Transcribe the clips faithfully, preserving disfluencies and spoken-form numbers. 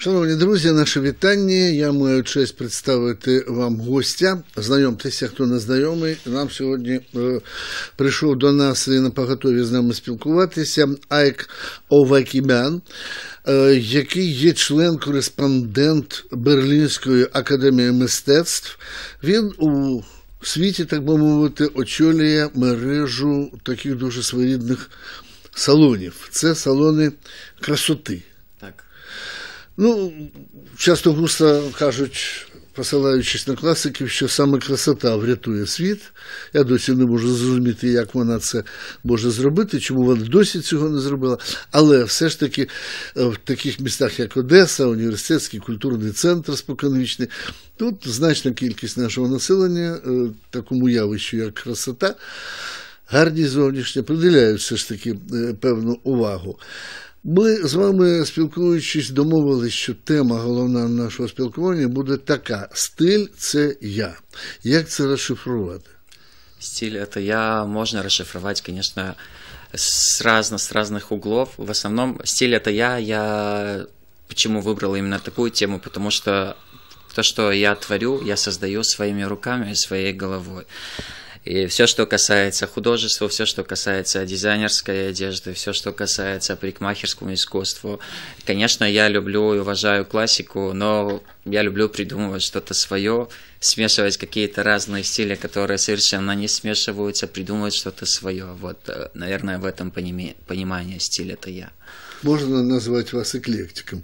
Шановні друзі, наше вітання. Я маю честь представити вам гостя. Знайомтеся, хто не знайомий. Нам сьогодні е, прийшов до нас і на поготові з нами спілкуватися Айк Овакімян, е, який є член-кореспондент Берлінської академії мистецтв. Він у світі, так би мовити, очолює мережу таких дуже своєрідних салонів. Це салони красоти. Так. Ну, часто густо кажуть, посилаючись на класиків, що саме красота врятує світ. Я досі не можу зрозуміти, як вона це може зробити, чому вона досі цього не зробила. Але все ж таки в таких містах, як Одеса, університетський культурний центр споконвічний, тут значна кількість нашого населення такому явищу, як красота, гарні зовнішні, приділяють все ж таки певну увагу. Ми з вами, спілкуючись, домовилися, що тема головна нашого спілкування буде така: стиль – це я. Як це розшифрувати? Стиль – это я можно расшифровать, конечно, с, разно, с разных углов. В основном стиль – это я. Я почему выбрал именно такую тему? Потому что то, что я творю, я создаю своими руками и своей головой. И все, что касается художества, все, что касается дизайнерской одежды, все, что касается парикмахерского искусства. Конечно, я люблю и уважаю классику, но я люблю придумывать что-то свое, смешивать какие-то разные стили, которые совершенно не смешиваются, придумывать что-то свое. Вот, наверное, в этом понимании стиль – это я. Можно назвать вас эклектиком?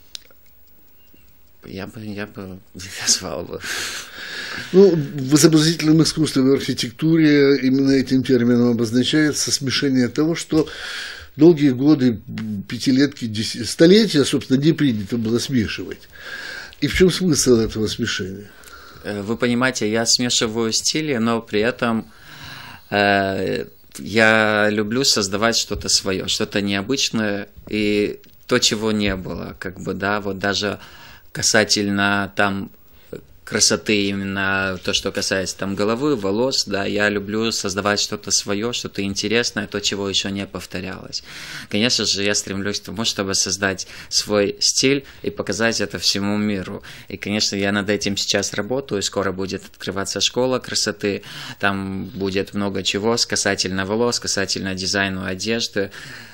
Я бы, я бы не назвал бы. Ну, в изобразительном искусстве, в архитектуре именно этим термином обозначается смешение того, что долгие годы, пятилетки, столетия, собственно, не принято было смешивать. И в чем смысл этого смешения? Вы понимаете, я смешиваю стили, но при этом э, я люблю создавать что-то свое, что-то необычное и то, чего не было, как бы, да, вот даже касательно там красоты, именно то, что касается там головы, волос, да, я люблю создавать что-то свое, что-то интересное, то, чего еще не повторялось. Конечно же, я стремлюсь к тому, чтобы создать свой стиль и показать это всему миру. И, конечно, я над этим сейчас работаю, скоро будет открываться школа красоты, там будет много чего касательно волос, касательно дизайна одежды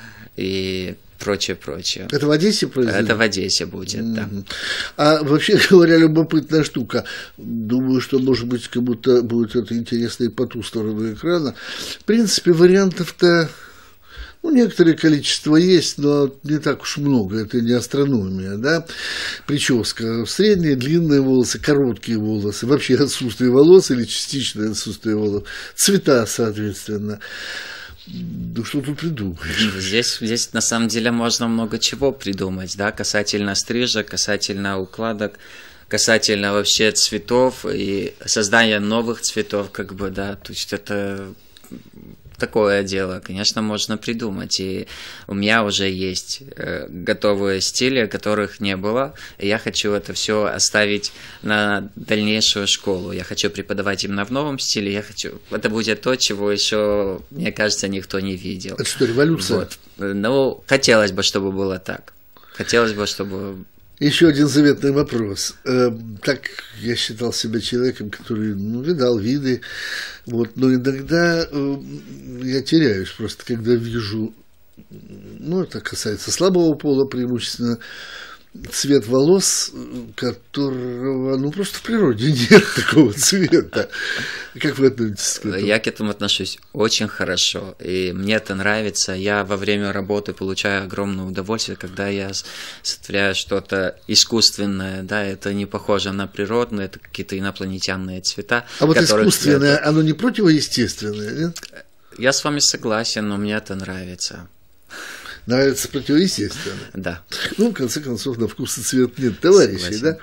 и прочее, прочее. Это в Одессе произойдет? Это в Одессе будет, mm-hmm. да. А вообще говоря, любопытная штука. Думаю, что, может быть, как будто будет это интересно и по ту сторону экрана. В принципе, вариантов-то, ну, некоторое количество есть, но не так уж много. Это не астрономия, да. Прическа. Средние, длинные волосы, короткие волосы. Вообще отсутствие волос или частичное отсутствие волос. Цвета, соответственно. Ну, что тут придумаешь? Здесь, здесь на самом деле можно много чего придумать, да, касательно стрижек, касательно укладок, касательно вообще цветов и создания новых цветов, как бы, да, то есть это такое дело, конечно, можно придумать, и у меня уже есть э, готовые стили, которых не было, и я хочу это все оставить на дальнейшую школу, я хочу преподавать именно в новом стиле, я хочу, это будет то, чего еще, мне кажется, никто не видел. Это что, революция? Вот. Ну, хотелось бы, чтобы было так, хотелось бы, чтобы... Еще один заветный вопрос. Так я считал себя человеком, который, ну, видал виды, вот, но иногда я теряюсь просто, когда вижу, ну, это касается слабого пола преимущественно, цвет волос, которого, ну, просто в природе нет такого цвета. Как вы относитесь к этому? Я к этому отношусь очень хорошо, и мне это нравится. Я во время работы получаю огромное удовольствие, когда я сотворяю что-то искусственное, да, это не похоже на природное, это какие-то инопланетянные цвета. А вот искусственное, это... оно не противоестественное, нет? Я с вами согласен, но мне это нравится. Нравится противоестественно. Да. Ну, в конце концов, на вкус и цвет нет товарищей, согласен. Да?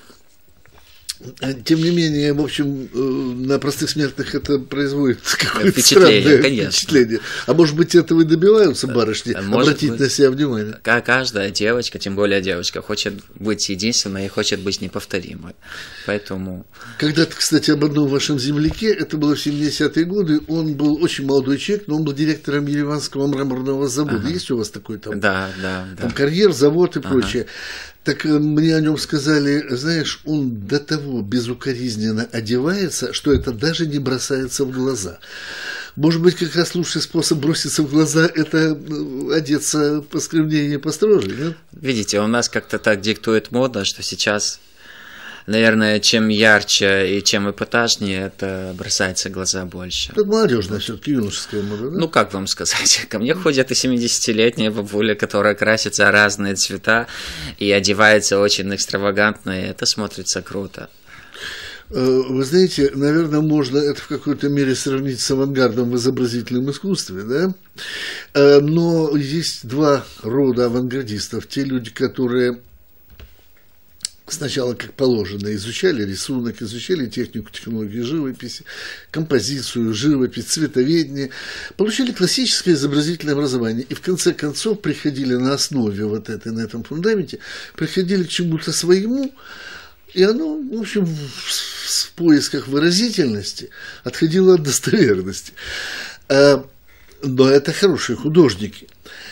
Тем не менее, в общем, на простых смертных это производит какое-то впечатление, странное конечно. впечатление. А может быть, этого и добиваются барышни, может обратить быть, на себя внимание? Каждая девочка, тем более девочка, хочет быть единственной и хочет быть неповторимой. Поэтому... Когда-то, кстати, об одном вашем земляке, это было в семидесятые годы, он был очень молодой человек, но он был директором Ереванского мраморного завода. Ага. Есть у вас такой там? Да, да. Там да. карьер, завод и ага. прочее. Так мне о нем сказали, знаешь, он до того безукоризненно одевается, что это даже не бросается в глаза. Может быть, как раз лучший способ броситься в глаза – это одеться поскромнее и построже, нет? Видите, у нас как-то так диктует мода, что сейчас, наверное, чем ярче и чем эпатажнее, это бросается в глаза больше. Это молодежная все-таки, юношеская мода, да? Ну, как вам сказать? Ко мне ходят и семидесятилетние бабули, которые красятся разные цвета и одеваются очень экстравагантно, и это смотрится круто. Вы знаете, наверное, можно это в какой-то мере сравнить с авангардом в изобразительном искусстве, да? Но есть два рода авангардистов. Те люди, которые сначала, как положено, изучали рисунок, изучали технику, технологию живописи, композицию, живопись, цветоведение, получили классическое изобразительное образование и в конце концов приходили на основе вот этой, на этом фундаменте, приходили к чему-то своему, и оно, в общем, в поисках выразительности отходило от достоверности. Но это хорошие художники.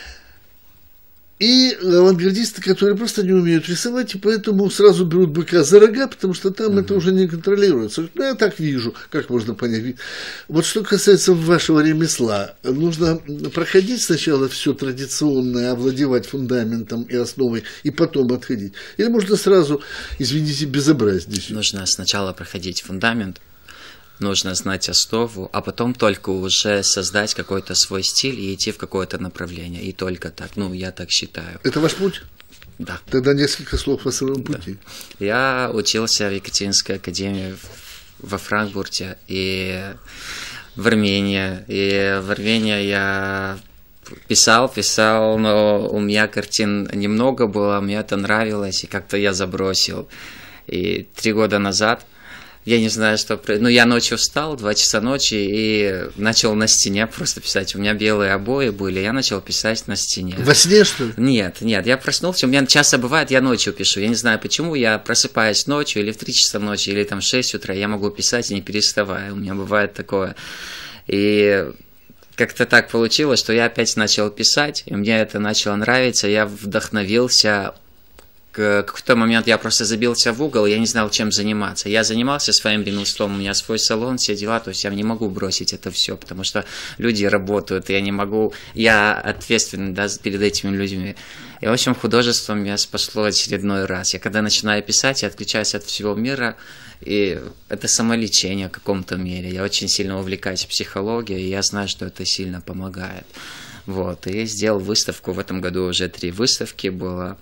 И авангардисты, которые просто не умеют рисовать, и поэтому сразу берут быка за рога, потому что там mm-hmm. это уже не контролируется. Ну, я так вижу, как можно понять. Вот что касается вашего ремесла, нужно проходить сначала все традиционное, овладевать фундаментом и основой, и потом отходить. Или можно сразу, извините, безобразничать. Нужно сначала проходить фундамент, нужно знать основу, а потом только уже создать какой-то свой стиль и идти в какое-то направление. И только так. Ну, я так считаю. Это ваш путь? Да. Тогда несколько слов о своем пути. Да. Я учился в Екатеринской академии во Франкфурте и в Армении. И в Армении я писал, писал, но у меня картин немного было, мне это нравилось, и как-то я забросил. И три года назад я не знаю, что... Ну, я ночью встал, два часа ночи, и начал на стене просто писать. У меня белые обои были, я начал писать на стене. Во сне, что ли? Нет, нет, я проснулся, у меня часто бывает, я ночью пишу. Я не знаю почему, я просыпаюсь ночью, или в три часа ночи, или там в шесть утра, я могу писать и не переставая. У меня бывает такое. И как-то так получилось, что я опять начал писать, и мне это начало нравиться, я вдохновился. В какой-то момент я просто забился в угол, я не знал, чем заниматься. Я занимался своим ремеслом, у меня свой салон, все дела, то есть я не могу бросить это все, потому что люди работают, я не могу, я ответственен, да, перед этими людьми. И, в общем, художеством меня спасло очередной раз. Я когда начинаю писать, я отключаюсь от всего мира, и это самолечение в каком-то мере. Я очень сильно увлекаюсь психологией, и я знаю, что это сильно помогает. Вот, и сделал выставку, в этом году уже три выставки было.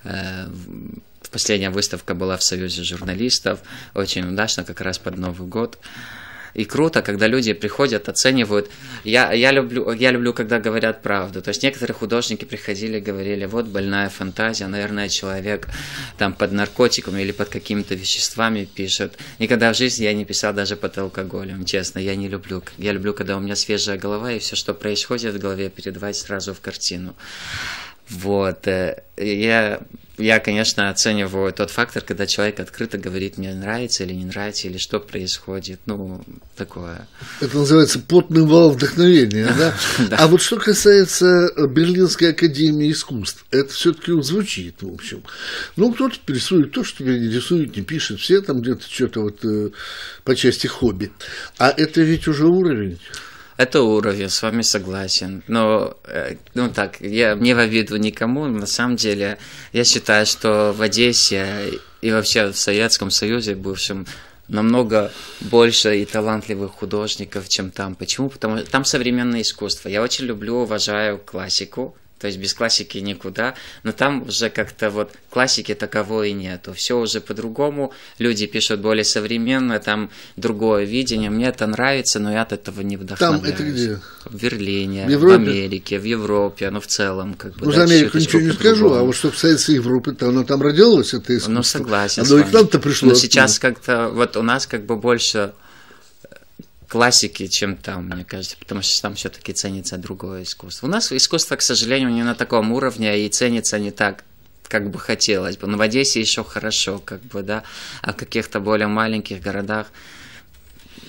Последняя выставка была в Союзе журналистов, очень удачно, как раз под Новый год. И круто, когда люди приходят, оценивают. Я, я, люблю, я люблю, когда говорят правду. То есть некоторые художники приходили и говорили, вот больная фантазия, наверное, человек там под наркотиками или под какими-то веществами пишет. Никогда в жизни я не писал даже под алкоголем, честно, я не люблю. Я люблю, когда у меня свежая голова, и все, что происходит в голове, передавать сразу в картину. Вот, я, я, конечно, оцениваю тот фактор, когда человек открыто говорит, мне нравится или не нравится, или что происходит, ну, такое. Это называется потный вал вдохновения, да? А вот что касается Берлинской академии искусств, это все-таки звучит, в общем. Ну, кто-то рисует то, что не рисует, не пишет, все там где-то что-то вот по части хобби. А это ведь уже уровень. Это уровень, с вами согласен. Но, ну так, я не в обиду никому, на самом деле, я считаю, что в Одессе и вообще в Советском Союзе бывшем намного больше и талантливых художников, чем там. Почему? Потому что там современное искусство. Я очень люблю, уважаю классику. То есть без классики никуда, но там уже как-то вот классики таковой и нету. Все уже по-другому, люди пишут более современно, там другое видение. Мне это нравится, но я от этого не вдохновляюсь. Там это где? В Берлине, в, в Америке, в Европе, ну в целом. Как бы, ну, да, за Америку ничего не скажу, а вот что касается Европы, то оно там родилось, это искусство. Ну согласен. Оно и к нам-то пришло. Но сейчас как-то, вот у нас как бы больше классики, чем там, мне кажется, потому что там все-таки ценится другое искусство. У нас искусство, к сожалению, не на таком уровне и ценится не так, как бы хотелось бы. Но в Одессе еще хорошо, как бы, да, а в каких-то более маленьких городах.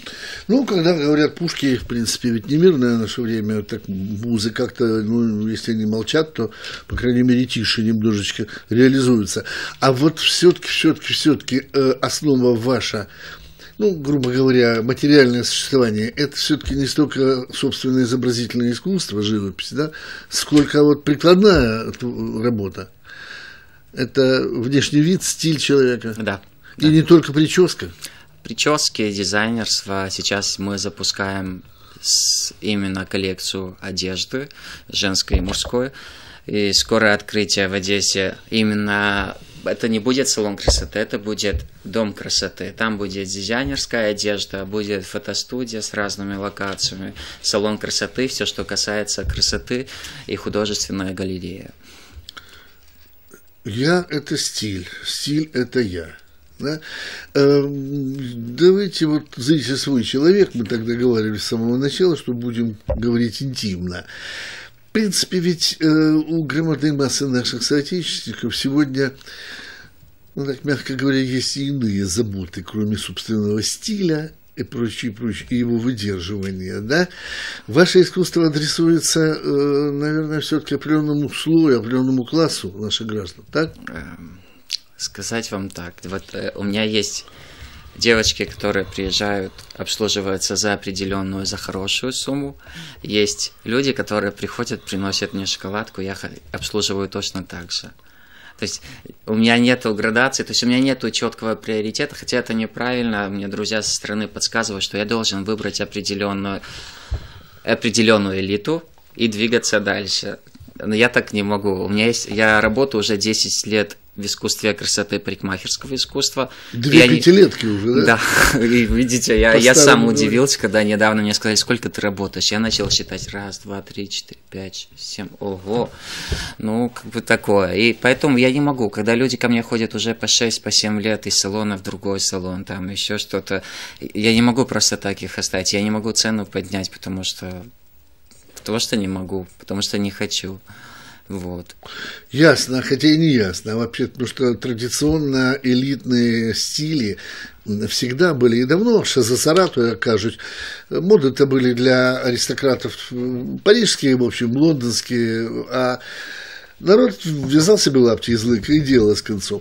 Ну, когда говорят пушки, в принципе, ведь не мирное наше время, так музы как-то, ну, если они молчат, то, по крайней мере, тише немножечко реализуются. А вот все-таки, все-таки, все-таки основа ваша, ну, грубо говоря, материальное существование, это все-таки не столько собственное изобразительное искусство, живопись, да, сколько вот прикладная работа. Это внешний вид, стиль человека. Да. И да. не только прическа. Прически, дизайнерство. Сейчас мы запускаем именно коллекцию одежды, женской и мужской. И скорое открытие в Одессе. Именно это не будет салон красоты, это будет дом красоты. Там будет дизайнерская одежда, будет фотостудия с разными локациями, салон красоты, все, что касается красоты, и художественная галерея. Я – это стиль, стиль – это я. Да? Давайте вот зрите свой человек, мы так договаривались с самого начала, что будем говорить интимно. В принципе, ведь у громадной массы наших соотечественников сегодня, ну, так мягко говоря, есть и иные заботы, кроме собственного стиля и прочее, прочее, и его выдерживания, да? Ваше искусство адресуется, наверное, все-таки определенному слою, определенному классу наших граждан, так? Сказать вам так, вот у меня есть девочки, которые приезжают, обслуживаются за определенную, за хорошую сумму. Есть люди, которые приходят, приносят мне шоколадку, я обслуживаю точно так же. То есть у меня нету градации, то есть у меня нету четкого приоритета, хотя это неправильно. Мне друзья со стороны подсказывают, что я должен выбрать определенную, определенную элиту и двигаться дальше. Но я так не могу. У меня есть, я работаю уже десять лет в искусстве красоты, парикмахерского искусства. Две пятилетки они... уже, да? Да, и видите, я, я сам удивился, когда недавно мне сказали, сколько ты работаешь. Я начал считать раз, два, три, четыре, пять, семь, ого. Ну, как бы такое. И поэтому я не могу, когда люди ко мне ходят уже по шесть, по семь лет из салона в другой салон, там еще что-то, я не могу просто так их оставить, я не могу цену поднять, потому что, потому что не могу, потому что не хочу. Вот. Ясно, хотя и не ясно. А вообще, потому что традиционно элитные стили всегда были и давно, что за Сарату, кажуть, моды-то были для аристократов парижские, в общем, лондонские, а народ вязал себе лапти из лыка и дело с концом.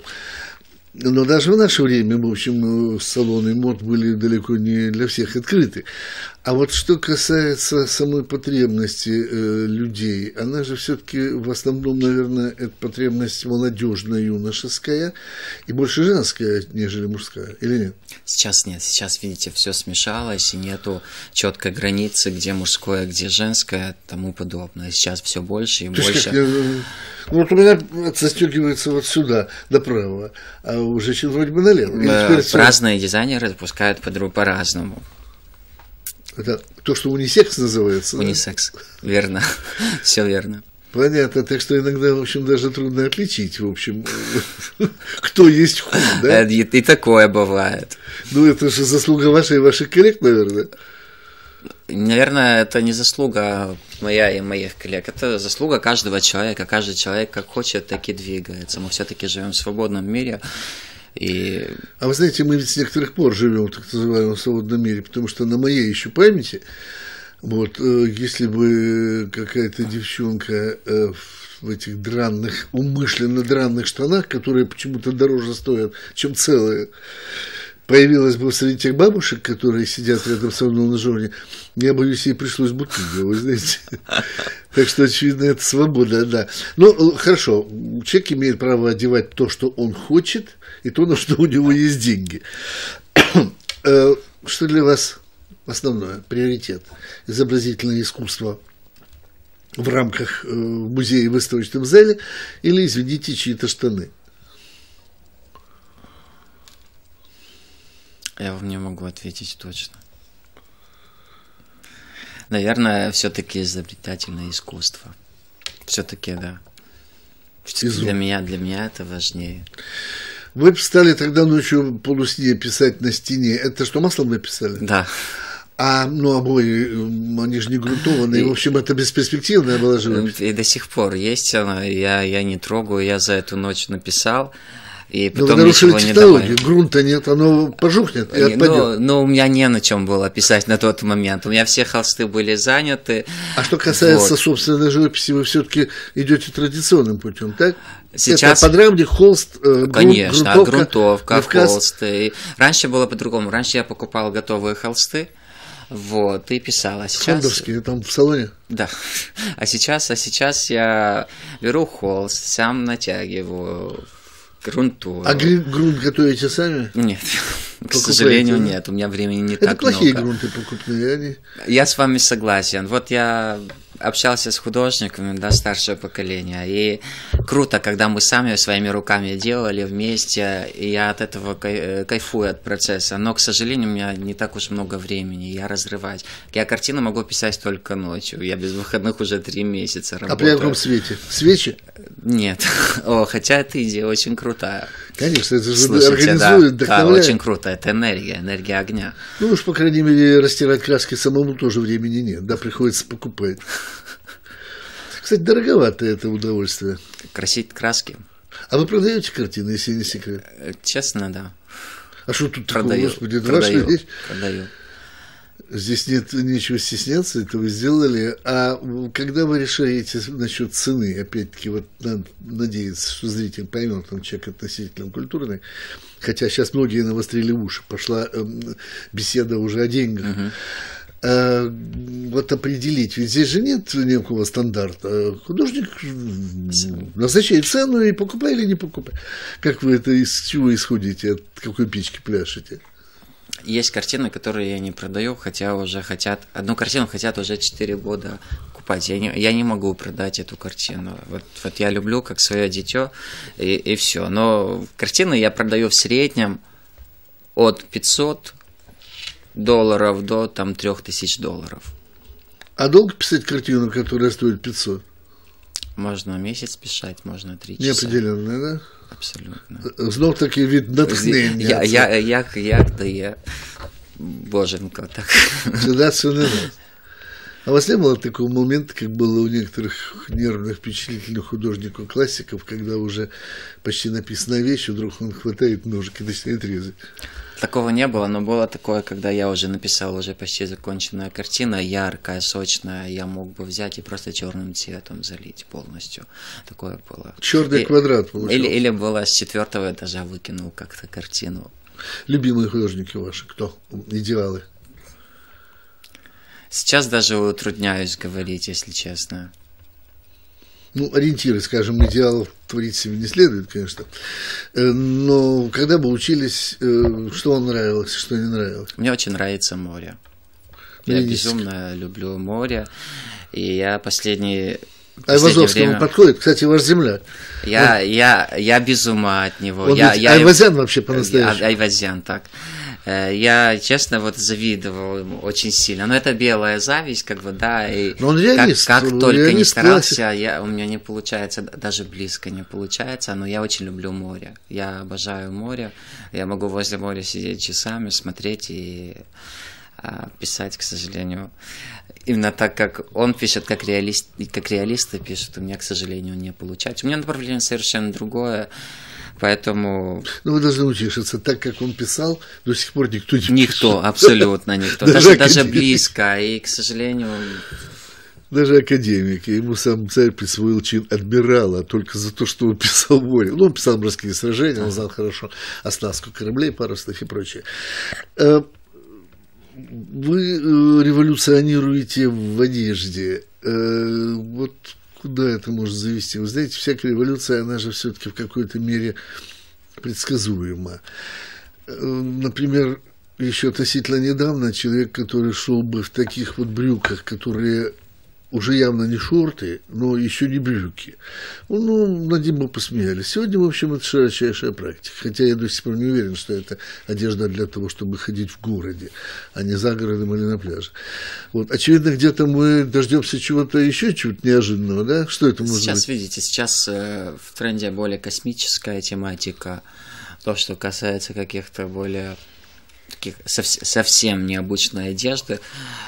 Но даже в наше время, в общем, салоны мод были далеко не для всех открыты. А вот что касается самой потребности э, людей, она же все-таки в основном, наверное, это потребность молодежная, юношеская и больше женская, нежели мужская, или нет? Сейчас нет, сейчас, видите, все смешалось, и нету четкой границы, где мужское, где женское, и тому подобное. Сейчас все больше и То больше. Как, вот у меня застегивается вот сюда, до правого, а у женщин вроде бы налево. Разные дизайнеры запускают по-разному. Это то, что унисекс называется? Унисекс, да? Верно, все верно. Понятно, так что иногда, в общем, даже трудно отличить, в общем, кто есть хуй, да? И, и такое бывает. Ну, это же заслуга ваша и ваших коллег, наверное. Наверное, это не заслуга моя и моих коллег, это заслуга каждого человека. Каждый человек как хочет, так и двигается. Мы все-таки живем в свободном мире. И... А вы знаете, мы ведь с некоторых пор живем в так называемом свободном мире, потому что на моей еще памяти, вот, если бы какая-то девчонка в этих дранных, умышленно дранных штанах, которые почему-то дороже стоят, чем целые, появилась бы среди тех бабушек, которые сидят рядом со мной на журне, я боюсь, ей пришлось бутылью, вы знаете. Так что, очевидно, это свобода, да. Ну, хорошо, человек имеет право одевать то, что он хочет, и то, на что у него есть деньги. Что для вас основное, приоритет? Изобразительное искусство в рамках музея и выставочном зале или, извините, чьи-то штаны? Я вам не могу ответить точно. Наверное, все-таки изобретательное искусство. Все-таки, да. Все-таки для меня, для меня это важнее. Вы стали тогда ночью полусне писать на стене. Это что, маслом написали? Да. А, ну, обои, они же не грунтованные. И, в общем, это бесперспективная была живопись. И до сих пор есть она. Я, я не трогаю. Я за эту ночь написал. И потом но ничего не добавили. Грунта нет, оно пожухнет и отпадет. Ну, ну, у меня не на чем было писать на тот момент. У меня все холсты были заняты. А что касается вот. собственной живописи, вы все-таки идете традиционным путем, так? Сейчас... Это подрамник, холст, грунт, Конечно, грунтовка, грунтовка холсты. Раньше было по-другому. Раньше я покупал готовые холсты. Вот, и писал. А сейчас... Фондовские, там в салоне? Да. А сейчас, а сейчас я беру холст, сам натягиваю, грунтую. А грунт готовите сами? Нет, к сожалению, нет. У меня времени не так много. Это плохие грунты покупные, они. Я с вами согласен. Вот я общался с художниками, да, старшего поколения, и круто, когда мы сами своими руками делали вместе, и я от этого кайфую от процесса, но, к сожалению, у меня не так уж много времени, я разрывать. Я картины могу писать только ночью, я без выходных уже три месяца работаю. А при каком свете? Свечи? Нет. О, хотя эта идея очень крутая. Конечно, это же Слушайте, организует, да, да, очень круто, это энергия, энергия огня. Ну уж, по крайней мере, растирать краски самому тоже времени нет, да, приходится покупать. Кстати, дороговато это удовольствие. Красить краски. А вы продаете картины, если не секрет? Честно, да. А что тут продаю, такого, господи, продаю, вещь? продаю. Здесь нет нечего стесняться, это вы сделали. А когда вы решаете насчет цены, опять-таки, вот надо надеяться, что зритель поймет, он человек относительно культурный, хотя сейчас многие навострили уши, пошла э, беседа уже о деньгах. Uh-huh. А, вот определить, ведь здесь же нет никакого стандарта. Художник назначает цену и покупай или не покупай. Как вы это, из чего исходите, от какой печки пляшете? Есть картины, которые я не продаю, хотя уже хотят... Одну картину хотят уже четыре года покупать. Я не, я не могу продать эту картину. Вот, вот я люблю как свое дитё, и, и все. Но картины я продаю в среднем от пятисот долларов до там трех тысяч долларов. А долго писать картину, которая стоит пятьсот? Можно месяц писать, можно три часа. Неопределенная, да? Абсолютно. Знов таки від натхнення. Я, я, як, як дає Боженко, так. Да, все не раз. А у вас не было такого момента, как было у некоторых нервных, впечатлительных художников, классиков, когда уже почти написана вещь, вдруг он хватает ножик и начинает резать? Такого не было, но было такое, когда я уже написал уже почти законченная картина, яркая, сочная, я мог бы взять и просто черным цветом залить полностью. Такое было. Черный и, квадрат получился. Или, или было с четвертого этажа выкинул как-то картину. Любимые художники ваши, кто? Идеалы? Сейчас даже утрудняюсь говорить, если честно. Ну, ориентиры, скажем, идеалов творить себе не следует, конечно. Но когда бы учились, что вам нравилось, что не нравилось? Мне очень нравится море. Я Мне безумно люблю море. И я последние... А Айвазовскому время... подходит, кстати, ваш земляк. Я, вот. я, я без ума от него. Он я, я... Айвазян вообще по-настоящему. Айвазян, так. Я, честно, вот завидовал ему очень сильно. Но это белая зависть, как бы, да. И но он реалист, как, как только реалист, не старался, я, у меня не получается, даже близко не получается. Но я очень люблю море. Я обожаю море. Я могу возле моря сидеть часами, смотреть и а, писать, к сожалению. Именно так, как он пишет, как реалист, как реалисты пишут, у меня, к сожалению, не получается. У меня направление совершенно другое. Поэтому... Ну, вы должны утешиться. Так, как он писал, до сих пор никто не пишет. Никто, абсолютно никто. Даже, даже близко. И, к сожалению... Даже академик. Ему сам царь присвоил чин адмирала только за то, что он писал море. Ну, он писал морские сражения, он знал хорошо оснастку кораблей, парусных и прочее. Вы революционируете в одежде. Вот... Куда это может завести? Вы знаете, всякая революция, она же все-таки в какой-то мере предсказуема. Например, еще относительно недавно человек, который шел бы в таких вот брюках, которые уже явно не шорты, но еще не брюки, ну, над ним бы посмеялись. Сегодня, в общем, это широчайшая практика. Хотя я до сих пор не уверен, что это одежда для того, чтобы ходить в городе, а не за городом или на пляже. Вот. Очевидно, где-то мы дождемся чего-то еще чуть неожиданного, да? Что это может сейчас, быть? Видите, сейчас э, в тренде более космическая тематика. То, что касается каких-то более таких совсем необычной одежды.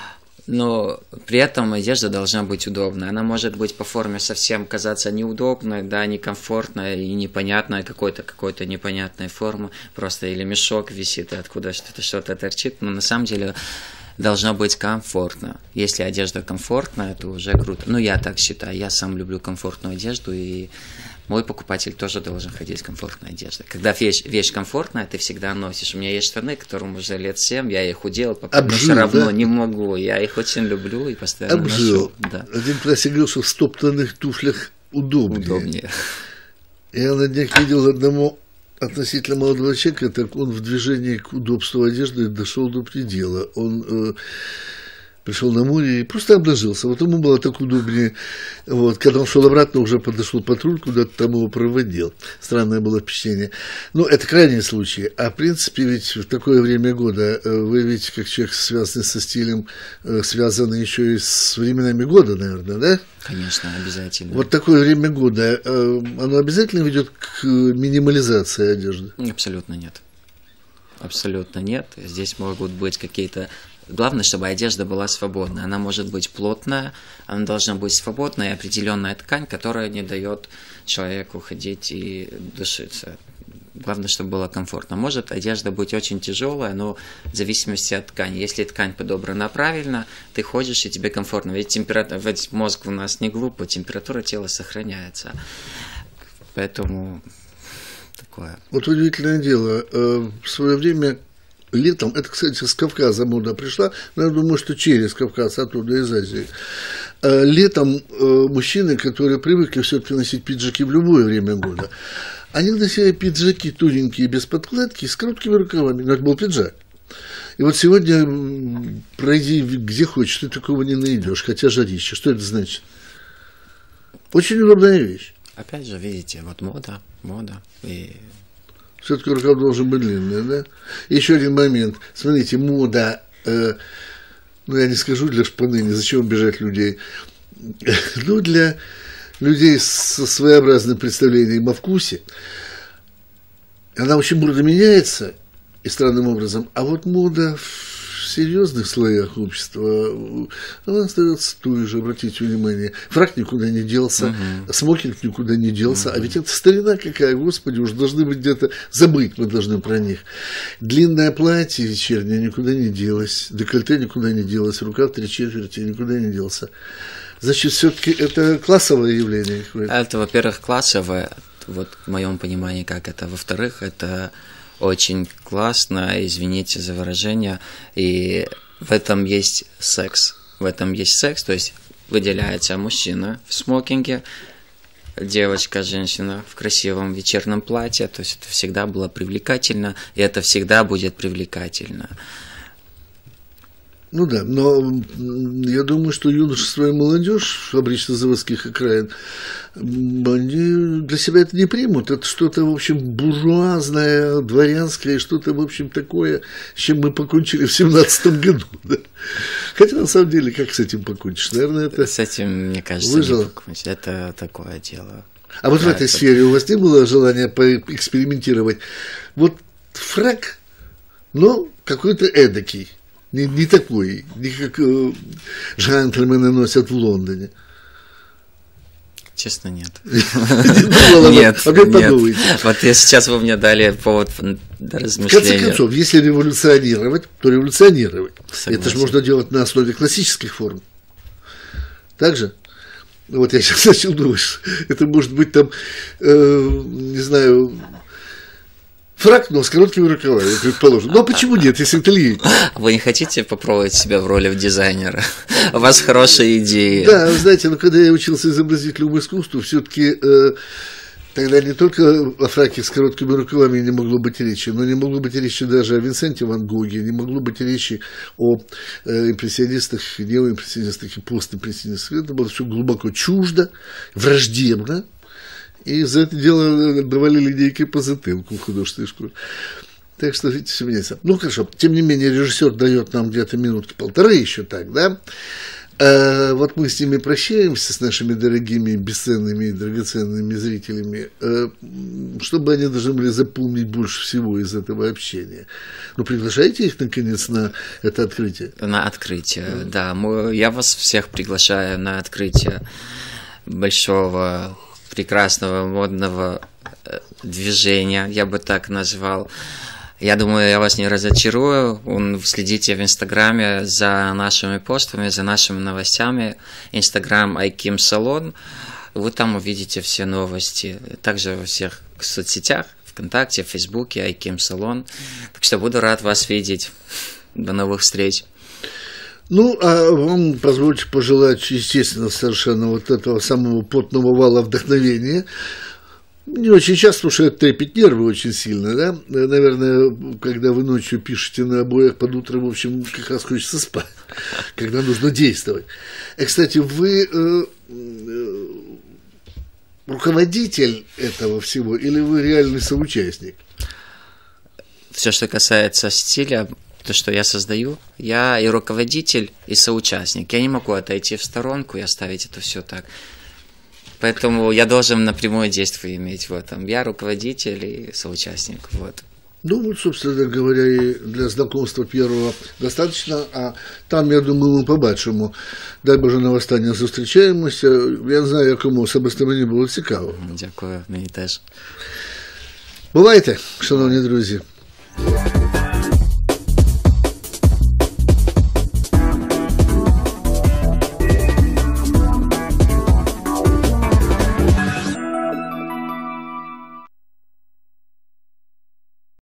но при этом одежда должна быть удобной. Она может быть по форме совсем казаться неудобной, да, некомфортной и непонятной, какой-то какой-то непонятной формы, просто или мешок висит, и откуда что-то что-то торчит, но на самом деле должно быть комфортно. Если одежда комфортная, это уже круто. Ну, я так считаю, я сам люблю комфортную одежду, и мой покупатель тоже должен ходить в комфортной одежде. Когда вещь, вещь комфортная, ты всегда носишь. У меня есть штаны, которым уже лет семь, я их удел, пока но все равно да? не могу. Я их очень люблю и постоянно Обжил. ношу. Да. Один классик говорил, что в стоптанных туфлях удобнее. Удобнее. Я на днях видел одного относительно молодого человека, так он в движении к удобству одежды дошел до предела. Он э, пришел на море и просто обнажился. Вот ему было так удобнее. Вот. Когда он шел обратно, уже подошел патруль, куда-то там его проводил. Странное было впечатление. Но это крайний случай. А в принципе, ведь в такое время года вы видите, как человек, связанный со стилем, связан еще и с временами года, наверное, да? Конечно, обязательно. Вот такое время года, оно обязательно ведет к минимализации одежды? Абсолютно нет. Абсолютно нет. Здесь могут быть какие-то... Главное, чтобы одежда была свободная. Она может быть плотная, она должна быть свободная и определенная ткань, которая не дает человеку ходить и душиться. Главное, чтобы было комфортно. Может одежда быть очень тяжелая, но в зависимости от ткани. Если ткань подобрана правильно, ты ходишь и тебе комфортно. Ведь температура, ведь мозг у нас не глупый, температура тела сохраняется. Поэтому такое. Вот удивительное дело. В свое время летом, это, кстати, с Кавказа мода пришла, но я думаю, что через Кавказ, оттуда из Азии. Летом мужчины, которые привыкли все-таки носить пиджаки в любое время года, они носили пиджаки тоненькие, без подкладки, с короткими рукавами, но это был пиджак. И вот сегодня пройди где хочешь, ты такого не найдешь, хотя жарище. Что это значит? Очень удобная вещь. Опять же, видите, вот мода, мода и... Все-таки рукав должен быть длинный, да? Еще один момент. Смотрите, мода, э, ну, я не скажу для шпаны, не зачем обижать людей, но для людей со своеобразным представлением о вкусе, она очень быстро меняется и странным образом, а вот мода в серьезных слоях общества, она остается той же, обратите внимание. Фрак никуда не делся, uh-huh. смокинг никуда не делся, uh-huh. а ведь это старина какая, господи, уж должны быть где-то, забыть мы должны про них. Длинное платье вечернее никуда не делось, декольте никуда не делось, рукав три четверти никуда не делся. Значит, все-таки это классовое явление какое-то? Это, во-первых, классовое, вот в моем понимании, как это. Во-вторых, это очень классно, извините за выражение, и в этом есть секс. В этом есть секс, то есть выделяется мужчина в смокинге, девочка, женщина в красивом вечернем платье, то есть это всегда было привлекательно, и это всегда будет привлекательно. Ну да, но я думаю, что юношество и молодежь фабрично-заводских окраин, они для себя это не примут. Это что-то, в общем, буржуазное, дворянское, что-то, в общем, такое, с чем мы покончили в семнадцатом году. Да? Хотя, на самом деле, как с этим покончишь? Наверное, это... С этим, мне кажется, выжило. Не покончить. Это такое дело. А вот да, в этой это... сфере у вас не было желания поэкспериментировать? Вот фрак, но какой-то эдакий. Не, не такой, не как э, джентльмены носят в Лондоне. Честно, нет. Нет, нет. Вот сейчас вы мне дали повод для размышления. В конце концов, если революционировать, то революционировать. Это же можно делать на основе классических форм. Так же? Вот я сейчас начал думать, это может быть там, не знаю... Фрак, но с короткими рукавами, предположим. Ну, а почему нет, если это лень? Вы не хотите попробовать себя в роли дизайнера? У вас хорошие идеи. Да, вы знаете, но когда я учился изобразительному искусству, все-таки э, тогда не только о фраке с короткими рукавами не могло быть речи, но не могло быть речи даже о Винсенте Ван Гоге, не могло быть речи о э, импрессионистах, неоимпрессионистах и постимпрессионистах. Это было все глубоко чуждо, враждебно. И за это дело давали линейки по затылку в художественной школе. Так что, видите, все меняется. Ну, хорошо. Тем не менее, режиссер дает нам где-то минутки полторы еще так, да? А вот мы с ними прощаемся, с нашими дорогими, бесценными и драгоценными зрителями. Что бы они должны были запомнить больше всего из этого общения? Ну, приглашайте их, наконец, на это открытие. На открытие, mm. да. Мы, я вас всех приглашаю на открытие большого, прекрасного, модного движения, я бы так назвал. Я думаю, я вас не разочарую. Следите в Инстаграме за нашими постами, за нашими новостями. Инстаграм Айким Салон. Вы там увидите все новости. Также во всех соцсетях, ВКонтакте, в Фейсбуке Айким Салон. Так что буду рад вас видеть. До новых встреч. Ну, а вам позвольте пожелать, естественно, совершенно вот этого самого потного вала вдохновения. Не очень часто, потому что это трепет нервы очень сильно, да? Наверное, когда вы ночью пишете на обоях, под утро, в общем, как раз хочется спать, когда нужно действовать. И, кстати, вы э, э, руководитель этого всего или вы реальный соучастник? Все, что касается стиля, то, что я создаю, я и руководитель, и соучастник. Я не могу отойти в сторонку и оставить это все так. Поэтому я должен напрямую действие иметь в этом. Я руководитель и соучастник. Вот. Ну, вот, собственно говоря, и для знакомства первого достаточно, а там, я думаю, ми побачимо. Дай Боже, на останнє зустрічаємося. Я не знаю, якому особисто мені було цікаво. Дякую, мені теж. Бувайте, шановні друзі.